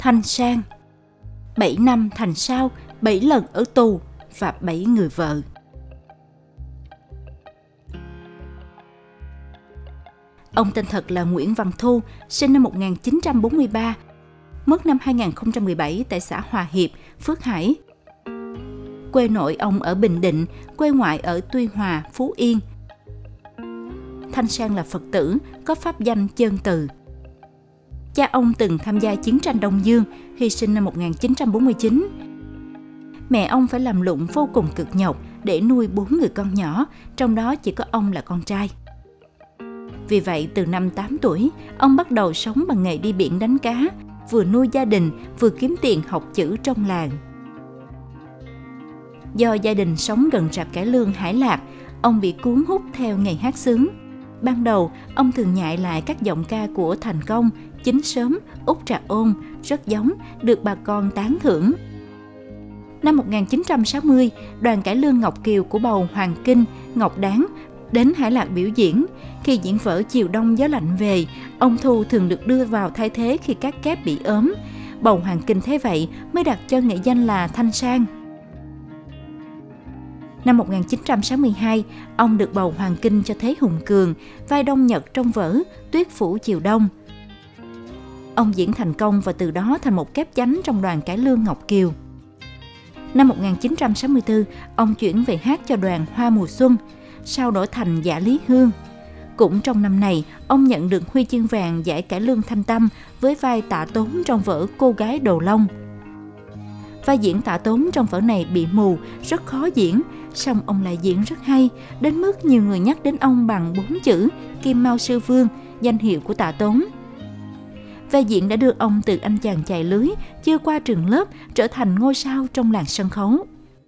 Thanh Sang. 7 năm thành sao, 7 lần ở tù và 7 người vợ. Ông tên thật là Nguyễn Văn Thu, sinh năm 1943, mất năm 2017 tại xã Hòa Hiệp, Phước Hải. Quê nội ông ở Bình Định, quê ngoại ở Tuy Hòa, Phú Yên. Thanh Sang là Phật tử, có pháp danh Chơn Từ. Cha ông từng tham gia chiến tranh Đông Dương, hy sinh năm 1949. Mẹ ông phải làm lụng vô cùng cực nhọc để nuôi 4 người con nhỏ, trong đó chỉ có ông là con trai. Vì vậy, từ năm 8 tuổi, ông bắt đầu sống bằng nghề đi biển đánh cá, vừa nuôi gia đình, vừa kiếm tiền học chữ trong làng. Do gia đình sống gần rạp cải lương Hải Lạc, ông bị cuốn hút theo nghề hát xướng. Ban đầu, ông thường nhại lại các giọng ca của Thành Công, Chính Sớm, Út Trà Ôn, rất giống, được bà con tán thưởng. Năm 1960, đoàn cải lương Ngọc Kiều của bầu Hoàng Kinh, Ngọc Đáng đến Hải Lạc biểu diễn. Khi diễn vở Chiều Đông Gió Lạnh Về, ông Thu thường được đưa vào thay thế khi các kép bị ốm. Bầu Hoàng Kinh thế vậy mới đặt cho nghệ danh là Thanh Sang. Năm 1962, ông được bầu Hoàng Kinh cho Thế Hùng Cường, vai Đông Nhật trong vở Tuyết Phủ Chiều Đông. Ông diễn thành công và từ đó thành một kép chánh trong đoàn cải lương Ngọc Kiều. Năm 1964, ông chuyển về hát cho đoàn Hoa Mùa Xuân, sau đổi thành Dạ Lý Hương. Cũng trong năm này, ông nhận được huy chương vàng giải cải lương Thanh Tâm với vai Tạ Tốn trong vở Cô Gái Đồ Long. Vai diễn Tạ Tốn trong vở này bị mù, rất khó diễn, song ông lại diễn rất hay, đến mức nhiều người nhắc đến ông bằng 4 chữ Kim Mao Sư Vương, danh hiệu của Tạ Tốn. Vai diễn đã đưa ông từ anh chàng chài lưới, chưa qua trường lớp, trở thành ngôi sao trong làng sân khấu.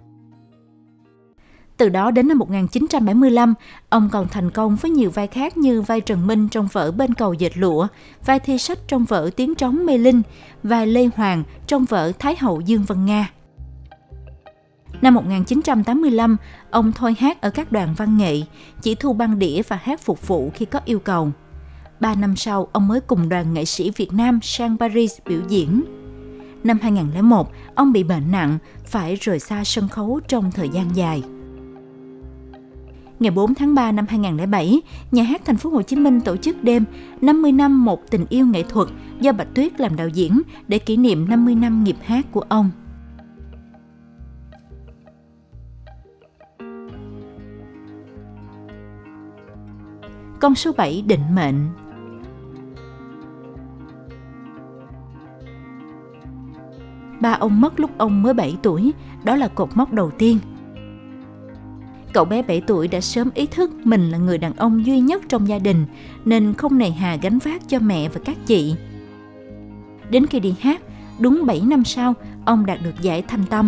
Từ đó đến năm 1975, ông còn thành công với nhiều vai khác như vai Trần Minh trong vở Bên Cầu Dệt Lụa, vai Thi Sách trong vở Tiếng Trống Mê Linh, vai Lê Hoàng trong vở Thái hậu Dương Vân Nga. Năm 1985, ông thôi hát ở các đoàn văn nghệ, chỉ thu băng đĩa và hát phục vụ khi có yêu cầu. 3 năm sau, ông mới cùng đoàn nghệ sĩ Việt Nam sang Paris biểu diễn. Năm 2001, ông bị bệnh nặng, phải rời xa sân khấu trong thời gian dài. Ngày 4 tháng 3 năm 2007, Nhà hát Thành phố Hồ Chí Minh tổ chức đêm 50 năm một tình yêu nghệ thuật do Bạch Tuyết làm đạo diễn để kỷ niệm 50 năm nghiệp hát của ông. Con số 7 định mệnh. Ba ông mất lúc ông mới 7 tuổi, đó là cột mốc đầu tiên. Cậu bé 7 tuổi đã sớm ý thức mình là người đàn ông duy nhất trong gia đình, nên không nề hà gánh vác cho mẹ và các chị. Đến khi đi hát, đúng 7 năm sau, ông đạt được giải Thanh Tâm.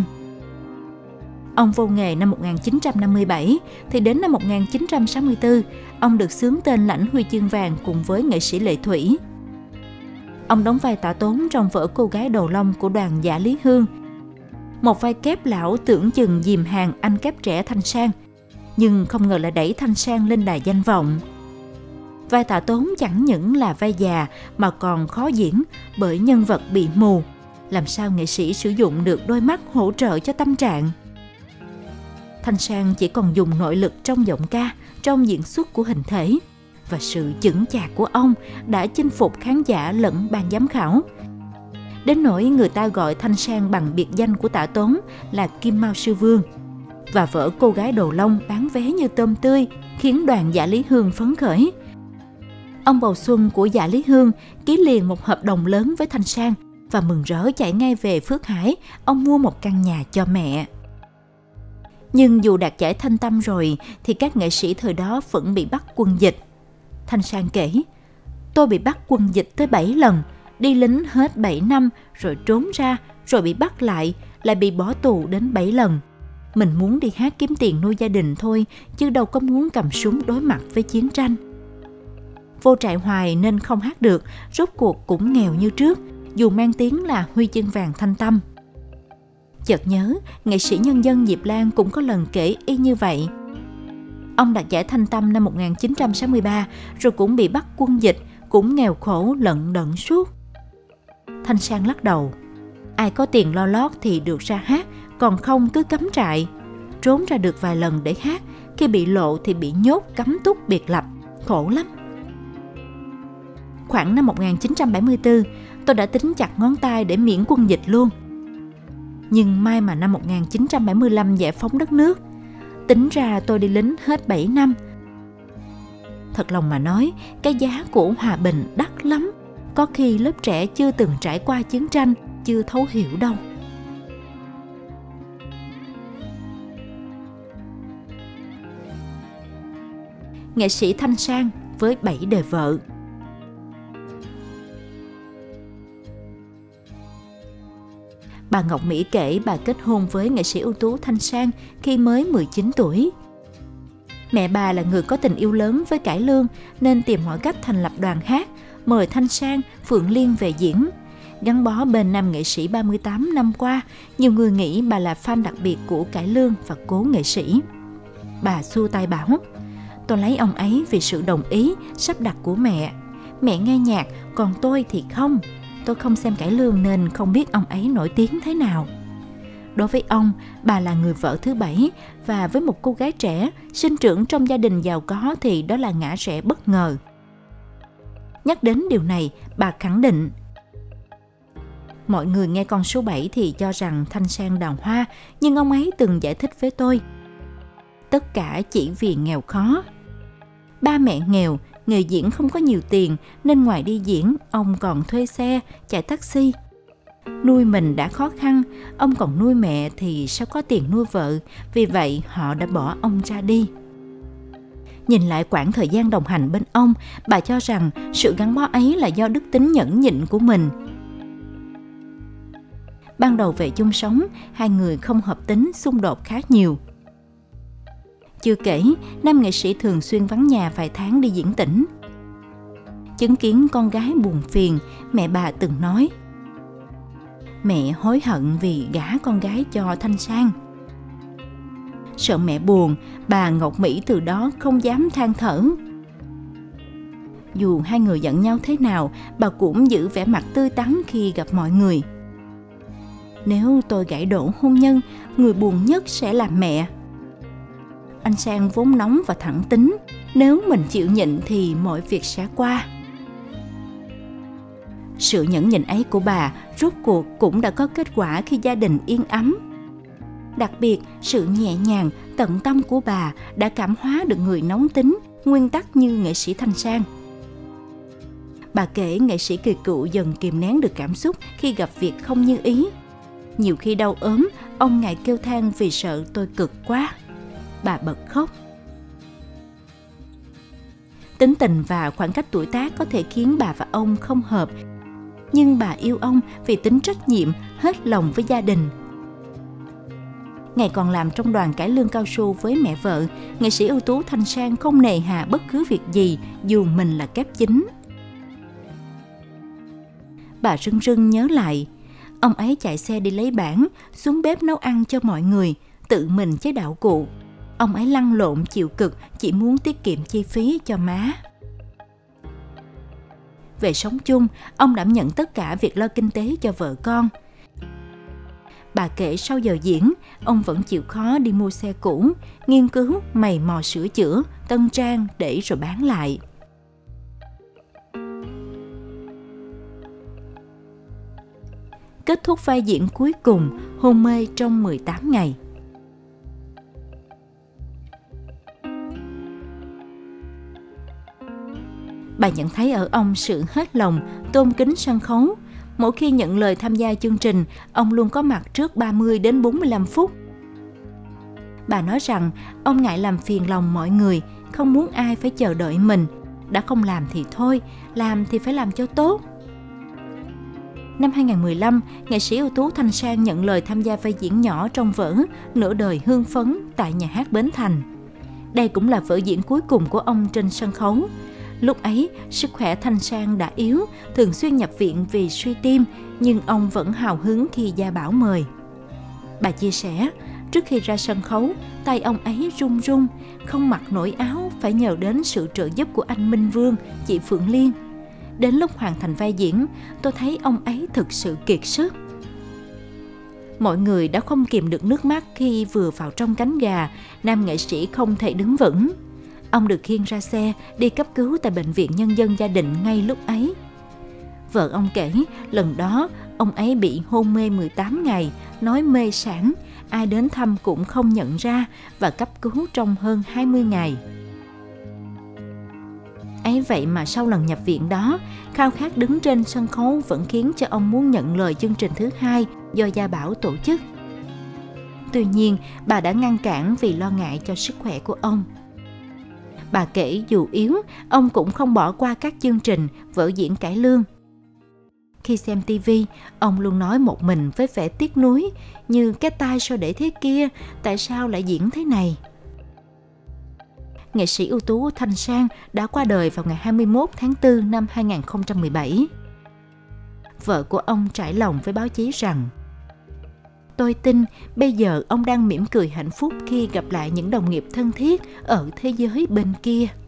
Ông vô nghề năm 1957, thì đến năm 1964, ông được xướng tên lãnh huy chương vàng cùng với nghệ sĩ Lệ Thủy. Ông đóng vai Tạ Tốn trong vở Cô Gái Đồ Long của đoàn Dạ Lý Hương, một vai kép lão tưởng chừng dìm hàng anh kép trẻ Thanh Sang, nhưng không ngờ lại đẩy Thanh Sang lên đài danh vọng. Vai Tạ Tốn chẳng những là vai già mà còn khó diễn bởi nhân vật bị mù, làm sao nghệ sĩ sử dụng được đôi mắt hỗ trợ cho tâm trạng. Thanh Sang chỉ còn dùng nội lực trong giọng ca, trong diễn xuất của hình thể, và sự chững chạc của ông đã chinh phục khán giả lẫn ban giám khảo. Đến nỗi người ta gọi Thanh Sang bằng biệt danh của Tạ Tốn là Kim Mao Sư Vương. Và vở Cô Gái Đồ Long bán vé như tôm tươi, khiến đoàn Dạ Lý Hương phấn khởi. Ông bầu xuân của Dạ Lý Hương ký liền một hợp đồng lớn với Thanh Sang và mừng rỡ chạy ngay về Phước Hải, ông mua một căn nhà cho mẹ. Nhưng dù đạt giải Thanh Tâm rồi thì các nghệ sĩ thời đó vẫn bị bắt quân dịch. Thanh Sang kể, tôi bị bắt quân dịch tới 7 lần, đi lính hết 7 năm rồi trốn ra, rồi bị bắt lại bị bỏ tù đến 7 lần. Mình muốn đi hát kiếm tiền nuôi gia đình thôi, chứ đâu có muốn cầm súng đối mặt với chiến tranh. Vô trại hoài nên không hát được, rốt cuộc cũng nghèo như trước, dù mang tiếng là huy chương vàng Thanh Tâm. Chợt nhớ, nghệ sĩ nhân dân Diệp Lan cũng có lần kể y như vậy. Ông đạt giải Thanh Tâm năm 1963, rồi cũng bị bắt quân dịch, cũng nghèo khổ lận đận suốt. Thanh Sang lắc đầu. Ai có tiền lo lót thì được ra hát, còn không cứ cắm trại. Trốn ra được vài lần để hát, khi bị lộ thì bị nhốt cấm túc biệt lập, khổ lắm. Khoảng năm 1974, tôi đã tính chặt ngón tay để miễn quân dịch luôn. Nhưng may mà năm 1975 giải phóng đất nước. Tính ra tôi đi lính hết 7 năm. Thật lòng mà nói, cái giá của hòa bình đắt lắm. Có khi lớp trẻ chưa từng trải qua chiến tranh, chưa thấu hiểu đâu. Nghệ sĩ Thanh Sang với 7 đời vợ. Bà Ngọc Mỹ kể bà kết hôn với nghệ sĩ ưu tú Thanh Sang khi mới 19 tuổi. Mẹ bà là người có tình yêu lớn với cải lương nên tìm mọi cách thành lập đoàn hát, mời Thanh Sang, Phượng Liên về diễn. Gắn bó bên nam nghệ sĩ 38 năm qua, nhiều người nghĩ bà là fan đặc biệt của cải lương và cố nghệ sĩ. Bà xua tay bảo, tôi lấy ông ấy vì sự đồng ý, sắp đặt của mẹ. Mẹ nghe nhạc, còn tôi thì không. Tôi không xem cải lương nên không biết ông ấy nổi tiếng thế nào. Đối với ông, bà là người vợ thứ 7 và với một cô gái trẻ, sinh trưởng trong gia đình giàu có thì đó là ngã rẽ bất ngờ. Nhắc đến điều này, bà khẳng định, mọi người nghe con số 7 thì cho rằng Thanh Sang đào hoa, nhưng ông ấy từng giải thích với tôi. Tất cả chỉ vì nghèo khó. Ba mẹ nghèo, nghề diễn không có nhiều tiền nên ngoài đi diễn, ông còn thuê xe, chạy taxi. Nuôi mình đã khó khăn, ông còn nuôi mẹ thì sao có tiền nuôi vợ, vì vậy họ đã bỏ ông ra đi. Nhìn lại quãng thời gian đồng hành bên ông, bà cho rằng sự gắn bó ấy là do đức tính nhẫn nhịn của mình. Ban đầu về chung sống, hai người không hợp tính, xung đột khá nhiều. Chưa kể, nam nghệ sĩ thường xuyên vắng nhà vài tháng đi diễn tỉnh. Chứng kiến con gái buồn phiền, mẹ bà từng nói, mẹ hối hận vì gả con gái cho Thanh Sang. Sợ mẹ buồn, bà Ngọc Mỹ từ đó không dám than thở. Dù hai người giận nhau thế nào, bà cũng giữ vẻ mặt tươi tắn khi gặp mọi người. Nếu tôi gãy đổ hôn nhân, người buồn nhất sẽ là mẹ. Anh Sang vốn nóng và thẳng tính, nếu mình chịu nhịn thì mọi việc sẽ qua. Sự nhẫn nhịn ấy của bà rốt cuộc cũng đã có kết quả khi gia đình yên ấm. Đặc biệt, sự nhẹ nhàng, tận tâm của bà đã cảm hóa được người nóng tính, nguyên tắc như nghệ sĩ Thanh Sang. Bà kể nghệ sĩ Kỳ Cựu dần kìm nén được cảm xúc khi gặp việc không như ý. Nhiều khi đau ốm, ông ngại kêu than vì sợ tôi cực quá. Bà bật khóc. Tính tình và khoảng cách tuổi tác có thể khiến bà và ông không hợp, nhưng bà yêu ông vì tính trách nhiệm, hết lòng với gia đình. Ngày còn làm trong đoàn cải lương cao su với mẹ vợ, nghệ sĩ ưu tú Thanh Sang không nề hà bất cứ việc gì dù mình là kép chính. Bà rưng rưng nhớ lại, ông ấy chạy xe đi lấy bảng, xuống bếp nấu ăn cho mọi người, tự mình chế đạo cụ. Ông ấy lăn lộn chịu cực, chỉ muốn tiết kiệm chi phí cho má. Về sống chung, ông đảm nhận tất cả việc lo kinh tế cho vợ con. Bà kể sau giờ diễn, ông vẫn chịu khó đi mua xe cũ, nghiên cứu, mày mò sửa chữa, tân trang để rồi bán lại. Kết thúc vai diễn cuối cùng, hôn mê trong 18 ngày. Bà nhận thấy ở ông sự hết lòng, tôn kính sân khấu. Mỗi khi nhận lời tham gia chương trình, ông luôn có mặt trước 30 đến 45 phút. Bà nói rằng ông ngại làm phiền lòng mọi người, không muốn ai phải chờ đợi mình. Đã không làm thì thôi, làm thì phải làm cho tốt. Năm 2015, nghệ sĩ ưu tú Thanh Sang nhận lời tham gia vai diễn nhỏ trong vở Nửa đời hương phấn tại nhà hát Bến Thành. Đây cũng là vở diễn cuối cùng của ông trên sân khấu. Lúc ấy, sức khỏe Thanh Sang đã yếu, thường xuyên nhập viện vì suy tim, nhưng ông vẫn hào hứng khi gia bảo mời. Bà chia sẻ, trước khi ra sân khấu, tay ông ấy run run, không mặc nổi áo, phải nhờ đến sự trợ giúp của anh Minh Vương, chị Phượng Liên. Đến lúc hoàn thành vai diễn, tôi thấy ông ấy thực sự kiệt sức. Mọi người đã không kìm được nước mắt khi vừa vào trong cánh gà, nam nghệ sĩ không thể đứng vững. Ông được khiêng ra xe, đi cấp cứu tại Bệnh viện Nhân dân Gia Định ngay lúc ấy. Vợ ông kể, lần đó ông ấy bị hôn mê 18 ngày, nói mê sảng, ai đến thăm cũng không nhận ra và cấp cứu trong hơn 20 ngày. Ấy vậy mà sau lần nhập viện đó, khao khát đứng trên sân khấu vẫn khiến cho ông muốn nhận lời chương trình thứ 2 do Gia Bảo tổ chức. Tuy nhiên, bà đã ngăn cản vì lo ngại cho sức khỏe của ông. Bà kể dù yếu, ông cũng không bỏ qua các chương trình, vở diễn cải lương. Khi xem TV, ông luôn nói một mình với vẻ tiếc nuối, như cái tai sao để thế kia, tại sao lại diễn thế này. Nghệ sĩ ưu tú Thanh Sang đã qua đời vào ngày 21 tháng 4 năm 2017. Vợ của ông trải lòng với báo chí rằng: "Tôi tin bây giờ ông đang mỉm cười hạnh phúc khi gặp lại những đồng nghiệp thân thiết ở thế giới bên kia."